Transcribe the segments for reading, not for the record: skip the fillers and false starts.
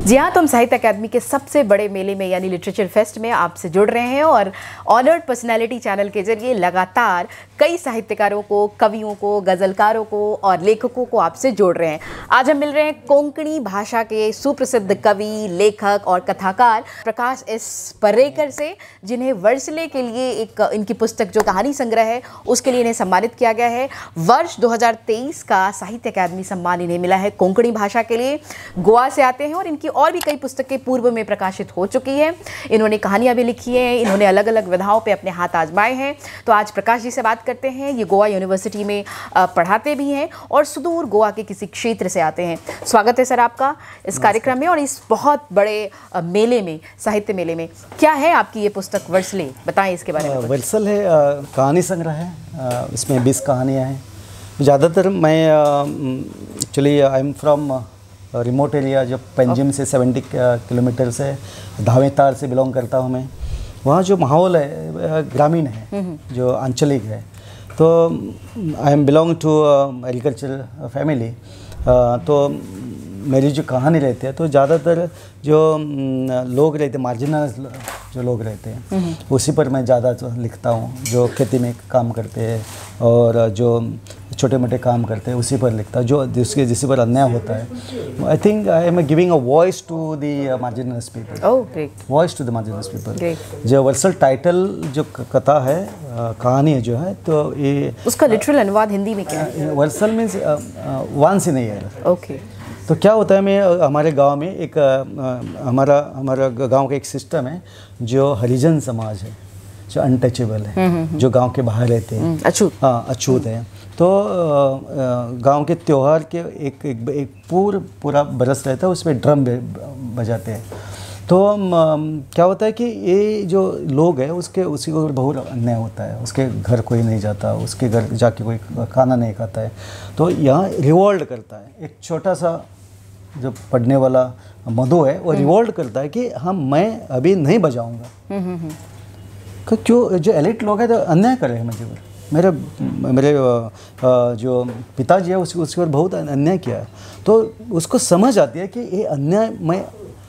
जी हाँ, तो हम साहित्य अकादमी के सबसे बड़े मेले में यानी लिटरेचर फेस्ट में आपसे जुड़ रहे हैं और ऑनर्ड पर्सनैलिटी चैनल के जरिए लगातार कई साहित्यकारों को, कवियों को, गज़लकारों को और लेखकों को आपसे जोड़ रहे हैं। आज हम मिल रहे हैं कोंकणी भाषा के सुप्रसिद्ध कवि, लेखक और कथाकार प्रकाश एस पर्रेकर से, जिन्हें वर्सले के लिए एक इनकी पुस्तक जो कहानी संग्रह है उसके लिए इन्हें सम्मानित किया गया है। वर्ष 2023 का साहित्य अकादमी सम्मान इन्हें मिला है कोंकणी भाषा के लिए। गोवा से आते हैं और इनकी और भी कई पुस्तकें पूर्व में प्रकाशित हो चुकी हैं। इन्होंने कहानियां भी लिखी हैं, इन्होंने अलग अलग विधाओं पे अपने हाथ आजमाए हैं। तो आज प्रकाश जी से बात करते हैं। ये गोवा यूनिवर्सिटी में पढ़ाते भी हैं और सुदूर गोवा के किसी क्षेत्र से आते हैं। स्वागत है सर आपका इस कार्यक्रम में और इस बहुत बड़े मेले में, साहित्य मेले में। क्या है आपकी ये पुस्तक वर्सले, बताएं इसके बारे में। वर्सल है कहानी संग्रह है, इसमें 20 कहानियाँ हैं। ज़्यादातर मैं actually I am from remote area, जो पंजिम से 70 किलोमीटर से धावेतार से बिलोंग करता हूँ मैं। वहाँ जो माहौल है ग्रामीण है, जो आंचलिक है। तो I am belong to agriculture family. तो मेरी जो कहानी रहती है तो ज़्यादातर जो लोग रहते हैं, मार्जिनल जो लोग रहते हैं, उसी पर मैं ज़्यादा लिखता हूँ। जो खेती में काम करते हैं और जो छोटे मोटे काम करते हैं उसी पर लिखता हूँ, जो जिस पर अन्याय होता है। I think I am giving a voice to the marginal people. Oh great. Voice to the marginal people. जो वर्सल टाइटल जो कथा है, कहानी है जो है, तो ये उसका लिटरल अनुवाद हिंदी में क्या है? वर्सल means once in a year. Okay. तो क्या होता है, मैं हमारे गांव में एक हमारा गांव का एक सिस्टम है जो हरिजन समाज है, जो अनटचेबल है, जो गांव के बाहर रहते हैं, अछूत। हाँ, अछूत है। तो गांव के त्यौहार के एक पूरा बरस रहता है, उसमें ड्रम बजाते हैं। तो क्या होता है कि ये जो लोग हैं उसी को बहुत अन्याय होता है। उसके घर कोई नहीं जाता, उसके घर जाके कोई खाना नहीं खाता है। तो यहाँ रिवोल्ट करता है। एक छोटा सा जो पढ़ने वाला मधु है वो रिवोल्ट करता है कि मैं अभी नहीं बजाऊंगा। क्यों? जो एलिट लोग हैं तो अन्याय कर रहे हैं मुझे पर। मेरे जो पिताजी है उसके ऊपर बहुत अन्याय किया है। तो उसको समझ आती है कि ये अन्याय मैं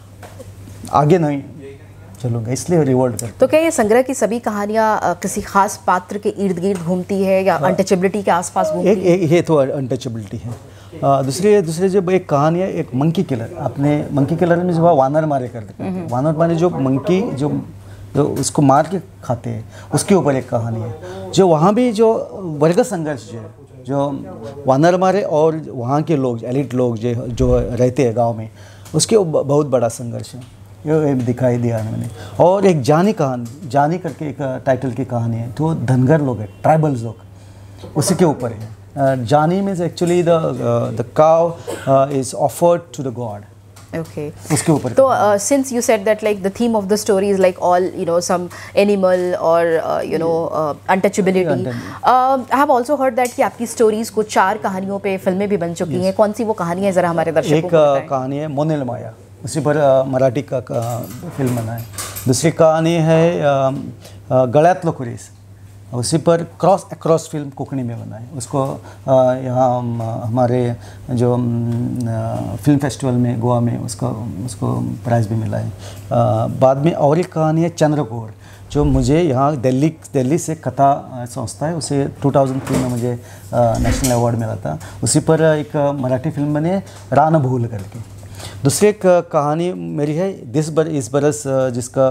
आगे नहीं चलूँगा, इसलिए रिवोल्ट करता। तो क्या ये संग्रह की सभी कहानियाँ किसी खास पात्र के इर्द गिर्द घूमती है या अनटचेबिलिटी के आसपास घूमती है? ये तो अनटचेबिलिटी है। दूसरे जब एक कहानी है, एक मंकी किलर। अपने मंकी किलर में जो वानर मारे करते हैं, वानर मारे जो मंकी जो उसको मार के खाते हैं, उसके ऊपर एक कहानी है। जो वहाँ भी जो वर्ग संघर्ष जो वानर मारे और वहाँ के लोग, एलिट लोग जो रहते हैं गाँव में, उसके बहुत बड़ा संघर्ष है, ये दिखाई दिया है मैंने। और एक जानी जानी करके एक टाइटल की कहानी है, तो धनगर लोग है, ट्राइबल्स लोग, उसी के ऊपर है। जानी means actually the cow is offered to the god. Okay. उसके ऊपर। तो since you said that like the theme of the story is like all some animal or untouchability, I have also heard that कि आपकी stories को 4 कहानियों पे फिल्में भी बन चुकी हैं। कौन सी वो कहानी है, जरा हमारे दर्शकों को बताएं। एक कहानी है मोनेल माया, उसी पर मराठी का फिल्म बना है। दूसरी कहानी है गळ्यातलं कुरीस, उसी पर अक्रॉस फिल्म कोंकणी में बना है। उसको यहाँ हमारे जो फिल्म फेस्टिवल में गोवा में उसको प्राइज़ भी मिला है। बाद में और एक कहानी है चंद्रकोर, जो मुझे यहाँ दिल्ली से कथा संस्था है, उसे 2003 में मुझे नेशनल अवार्ड मिला था। उसी पर एक मराठी फिल्म बनी है रानभूल करके। दूसरी एक कहानी मेरी है इस बरस जिसका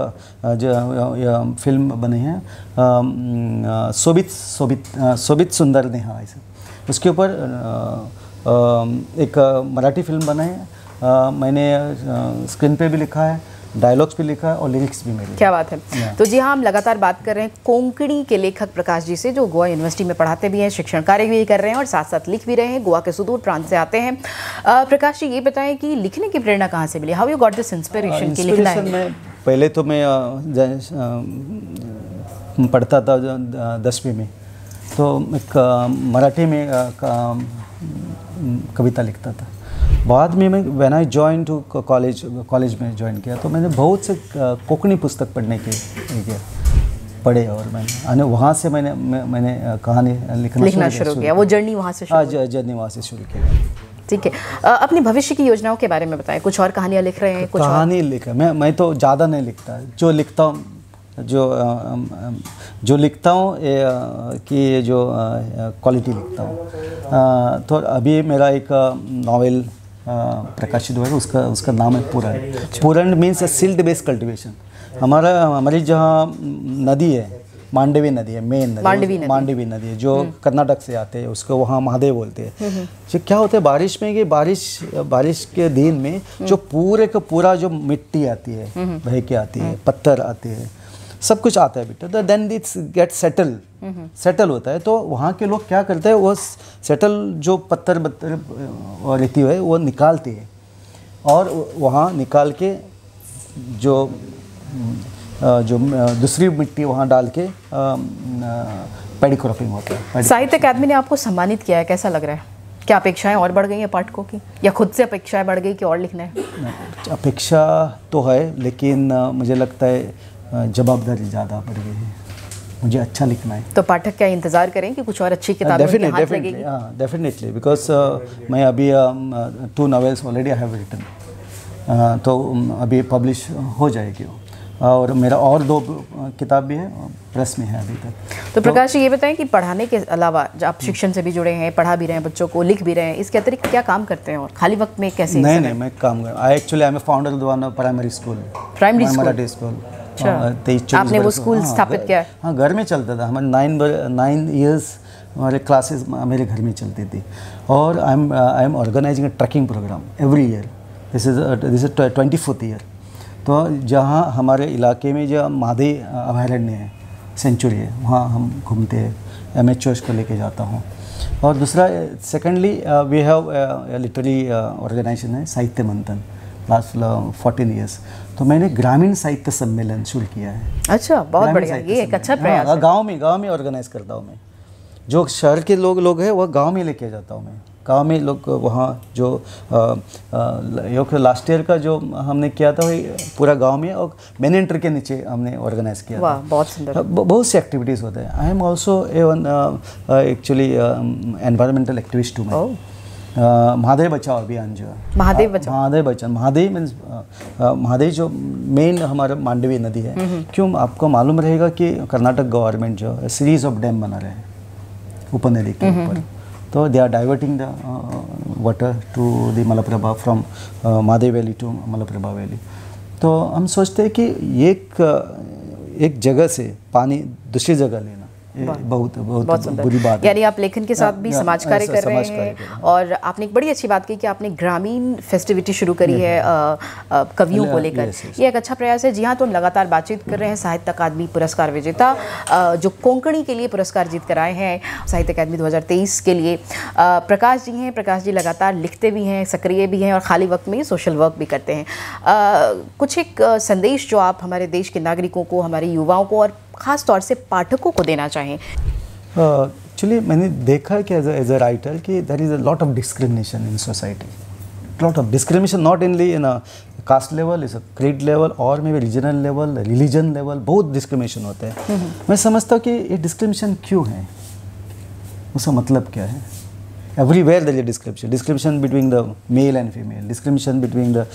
जो फिल्म बनी है शोभित सुंदर नेहा, ऐसे उसके ऊपर एक मराठी फिल्म बना है। मैंने स्क्रीन पे भी लिखा है, डायलॉग्स भी लिखा है और लिरिक्स भी मेरे। क्या बात है। तो जी हाँ, हम लगातार बात कर रहे हैं कोंकणी के लेखक प्रकाश जी से, जो गोवा यूनिवर्सिटी में पढ़ाते भी हैं, शिक्षण कार्य भी कर रहे हैं और साथ साथ लिख भी रहे हैं। गोवा के सुदूर प्रांत से आते हैं। प्रकाश जी, ये बताएं कि लिखने की प्रेरणा कहाँ से मिली? How you got this inspiration कि लिखना है? पहले तो मैं पढ़ता था 10वीं में, तो एक मराठी में कविता लिखता था। बाद में मैं when I join to college में ज्वाइन किया, तो मैंने बहुत से कोंकणी पुस्तक पढ़े और मैंने वहाँ से मैंने कहानी लिखना शुरू किया। वो जर्नी वहाँ से हाँ, जर्नी वहाँ से शुरू किया। ठीक है, अपनी भविष्य की योजनाओं के बारे में बताएं। कुछ और कहानियाँ लिख रहे हैं? कुछ कहानी लिख मैं तो ज़्यादा नहीं लिखता, जो लिखता हूँ जो लिखता हूँ कि जो क्वालिटी लिखता हूँ। तो अभी मेरा एक नावल प्रकाशित हुआ है, उसका नाम है पूरण। पूरण मीन्स सिल्ट बेस्ड कल्टीवेशन। हमारी जहाँ नदी है, मांडवी नदी है, मेन नदी मांडवी नदी है, जो कर्नाटक से आते हैं, उसको वहाँ महादेव बोलते हैं। जो क्या होता है बारिश में कि बारिश के दिन में जो पूरे का पूरा जो मिट्टी आती है, बह के आती है, पत्थर आते हैं, सब कुछ आता है बेटा, तो देन इट्स गेट सेटल होता है। तो वहाँ के लोग क्या करते हैं, वो सेटल जो पत्थर रहती है वो निकालते हैं, और वहाँ निकाल के जो दूसरी मिट्टी वहाँ डाल के पैडी क्रॉपिंग होता है। साहित्य अकादमी ने आपको सम्मानित किया है, कैसा लग रहा है? क्या अपेक्षाएं और बढ़ गई हैं पाठकों की, या खुद से अपेक्षाएं बढ़ गई कि और लिखना है? अपेक्षा तो है, लेकिन मुझे लगता है जवाबदारी ज़्यादा बढ़ गई है, मुझे अच्छा लिखना है। तो पाठक क्या इंतज़ार करें कि कुछ और अच्छी किताबें उनके हाथ लगेगी? डेफिनेटली, बिकॉज मैं अभी 2 novels already I have written, तो अभी पब्लिश हो जाएगी, और मेरा और 2 किताब भी है, प्रेस में है अभी तक। तो प्रकाश जी, ये बताएं कि पढ़ाने के अलावा आप शिक्षण से भी जुड़े हैं, पढ़ा भी रहे हैं बच्चों को, लिख भी रहे हैं, इसके अतिरिक्त क्या काम करते हैं और खाली वक्त में कैसे? नहीं, मैं काम कर I am a founder of one primary school, Marathi school. आपने वो स्कूल स्थापित किया? हाँ, घर में चलता था। हमारे 9 इयर्स हमारे क्लासेस मेरे घर में चलती थी, और I am organizing a trekking program every year. This is 24th year. तो जहाँ हमारे इलाके में जो मादे अभयारण्य है, सेंचुरी है, वहाँ हम घूमते हैं, एमेच्योर्स को लेके जाता हूँ। और दूसरा, secondly we have literally organization है साहित्य मंथन, लास्ट 14 ईयर्स। तो मैंने ग्रामीण साहित्य सम्मेलन शुरू किया है। अच्छा, बहुत बढ़िया, ये एक अच्छा प्रयास है। गाँव में ऑर्गेनाइज करता हूँ मैं। जो शहर के लोग हैं वह गाँव में लेके जाता हूँ मैं। गाँव में लोग वहाँ जो लास्ट ईयर का जो हमने किया था वही पूरा गांव में, और मैन एंटर के नीचे हमने ऑर्गेनाइज किया। वाह, बहुत सुंदर। बहुत सी एक्टिविटीज़ होते हैं। I am also actually environmental activist हूँ मैं। महादेव बचाओ अभियान जो है, महादेव मीन्स महादेव जो मेन हमारा मांडवी नदी है। क्यों, आपको मालूम रहेगा कि कर्नाटक गवर्नमेंट जो सीरीज ऑफ डैम बना रहे हैं उपनदी के ऊपर, तो they are diverting the water to the Malaprabha from Mahadev valley to Malaprabha valley. तो हम सोचते हैं कि एक जगह से पानी दूसरी जगह लेना बहुत बुरी बात है। यानी आप लेखन के साथ भी समाज कार्य कर रहे हैं, और आपने एक बड़ी अच्छी बात की कि आपने ग्रामीण फेस्टिविटी शुरू करी है कवियों को लेकर। ये एक अच्छा प्रयास है। जी हाँ, तो हम लगातार बातचीत कर रहे हैं साहित्य अकादमी पुरस्कार विजेता जो कोंकणी के लिए पुरस्कार जीत कर आए हैं साहित्य अकादमी 2023 के लिए, प्रकाश जी हैं। प्रकाश जी लगातार लिखते भी हैं, सक्रिय भी हैं, और खाली वक्त में सोशल वर्क भी करते हैं। कुछ एक संदेश जो आप हमारे देश के नागरिकों को, हमारे युवाओं को और ख़ास तौर से पाठकों को देना चाहें? एक्चुअली मैंने देखा है कि एज अ राइटर कि there is a lot of discrimination in society, lot of discrimination, not only in a caste level, is a creed level, और maybe regional level, religion level, बहुत discrimination होते हैं। मैं समझता हूँ कि ये डिस्क्रिमिनेशन क्यों है, उसका मतलब क्या है। Everywhere there is discrimination between the male and female, discrimination between the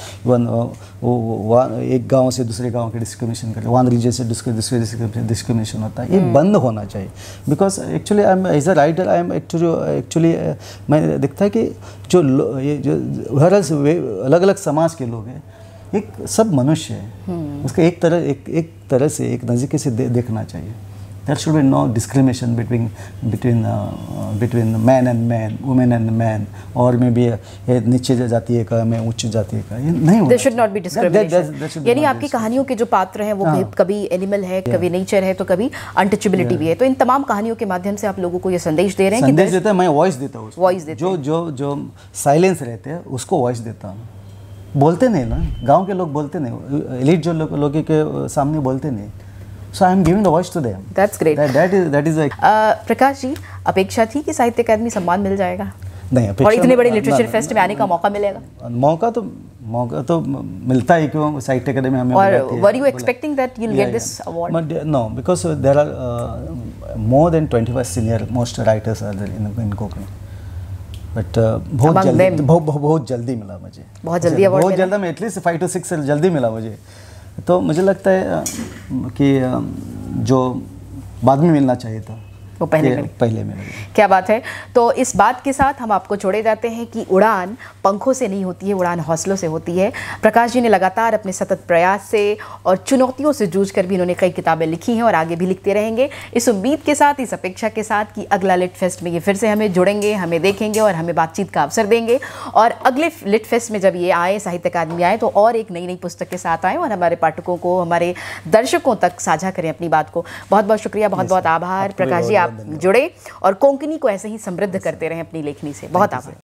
एक गांव से दूसरे गांव के डिस्क्रिमिनेशन करते, वन रीजन से दूसरे डिस्क्रिमिनेशन होता है। ये बंद होना चाहिए। Because actually I am as a writer, I am actually मैं देखता है कि जो हर अलग अलग समाज के लोग हैं, एक सब मनुष्य है, उसका एक तरह से एक नज़दीकी से देखना चाहिए। There should be no discrimination between man and man, women and man, और में भी नीचे जाती का में उच्च जाती का, ये नहीं होगा। There should not be discrimination। यानी आपकी कहानियों के जो पात्र हैं वो कभी एनिमल है, कभी नेचर है, तो कभी अनटचेबिलिटी भी है। तो इन तमाम कहानियों के माध्यम से आप लोगों को ये संदेश दे रहे हैं? संदेश देता है, मैं वॉइस देता हूँ। जो साइलेंस रहते हैं उसको वॉइस देता हूँ। बोलते नहीं ना, गाँव के लोग बोलते नहीं, एलिट जो लोग के सामने बोलते नहीं। So I am giving the voice to them. That's great. That is like Prakash ji, अपेक्षा थी कि साहित्य अकादमी सम्मान मिल जाएगा? नहीं, और इतने बड़े लिटरेचर फेस्ट में आने का मौका मिलेगा? मौका तो मिलता है, क्यों साहित्य अकादमी हमें मिलती है। Were you expecting that you'll get this award? No, because there are more than 25 senior most writers are there in Konkani. But बहुत जल्दी मिला मुझे, बहुत जल्दी अवार्ड, बहुत जल्दी में एटलीस्ट 5 to 6 जल्दी मिला मुझे। तो मुझे लगता है कि जो बाद में मिलना चाहिए था वो पहले मिल गई। क्या बात है। तो इस बात के साथ हम आपको छोड़े जाते हैं कि उड़ान पंखों से नहीं होती है, उड़ान हौसलों से होती है। प्रकाश जी ने लगातार अपने सतत प्रयास से और चुनौतियों से जूझ कर भी इन्होंने कई किताबें लिखी हैं और आगे भी लिखते रहेंगे, इस उम्मीद के साथ, इस अपेक्षा के साथ कि अगला लिट फेस्ट में ये फिर से हमें जुड़ेंगे, हमें देखेंगे और हमें बातचीत का अवसर देंगे। और अगले लिट फेस्ट में जब ये आए, साहित्य अकादमी आए, तो और एक नई नई पुस्तक के साथ आए और हमारे पाठकों को, हमारे दर्शकों तक साझा करें अपनी बात को। बहुत बहुत शुक्रिया, बहुत बहुत आभार प्रकाश जी, आप जुड़े और कोंकणी को ऐसे ही समृद्ध करते रहें अपनी लेखनी से। बहुत आभार।